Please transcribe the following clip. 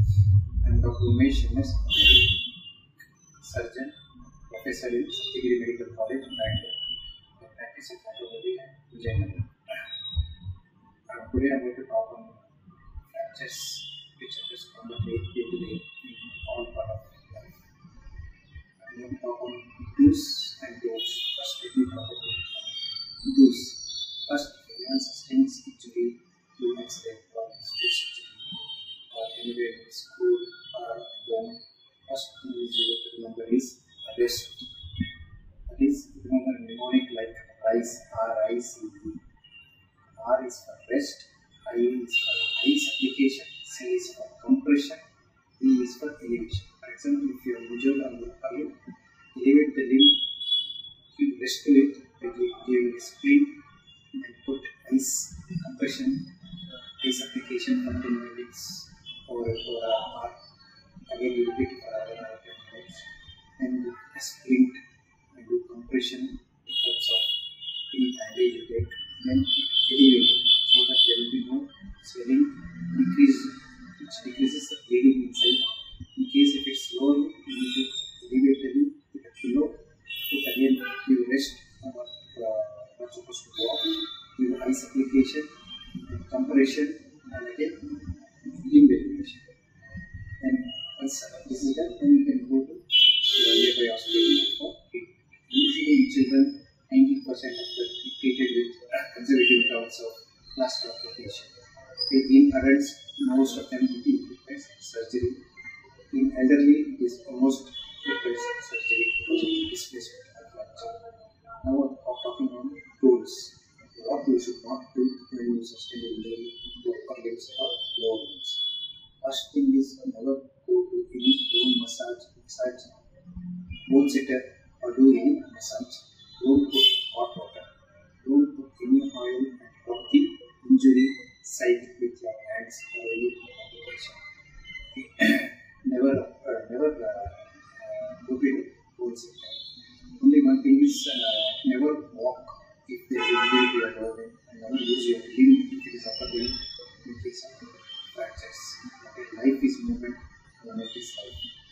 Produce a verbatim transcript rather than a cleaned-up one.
I am Doctor Umesh M S, Surgeon, Professor in Satyagiri Medical College, Bangalore. I practice in Karnataka and Vijayanagar. Uh, today I am going to talk on fractures which occurs commonly day to day in all part of life. I am going to talk on do's and don'ts. First, let me talk about do's. First, if anyone sustains injury through accident or sports injury or anywhere in school or home, first thing is you have to remember is rest. That is, remember mnemonic like RICE, R I C E. R is for rest, I is for ice application, C is for compression, E is for elevation. For example, if you are injured on the limb, elevate the limb, you rest to it, then you give a spring, and put ice compression, ice application for ten minutes or for an hour. Again, you repeat for another ten minutes. Then a sprint and do compression in terms of any bandage you take. Then elevate it so that there will be no swelling, decrease, which decreases the bleeding inside. In case if it's low, you need to elevate the limb with a pillow. Put again, you rest or uh, not supposed to walk. Give ice application, and compression, and again limb elevation. And once this is done, then you can go to your nearby hospital for treatment. Usually in children, ninety percent of the treated with conservative terms of plaster application. In adults, most of them will be requires surgery. In elderly, it is almost requires surgery because of displacement of fracture. Now we are talking on tools. What you should not do when you sustain injury to upper limbs or lower limbs. First thing is never go to any bone massage, massage bone setter or do any massage. Don't put hot water. Don't put any oil and rub the injury site with your hands or any application. never, uh, never uh, uh, go to a bone setter. Only one thing is uh, never walk if there is injury to your body, and never use your limb if it is upper limb in case of fractures. Okay, life is movement, movement is life.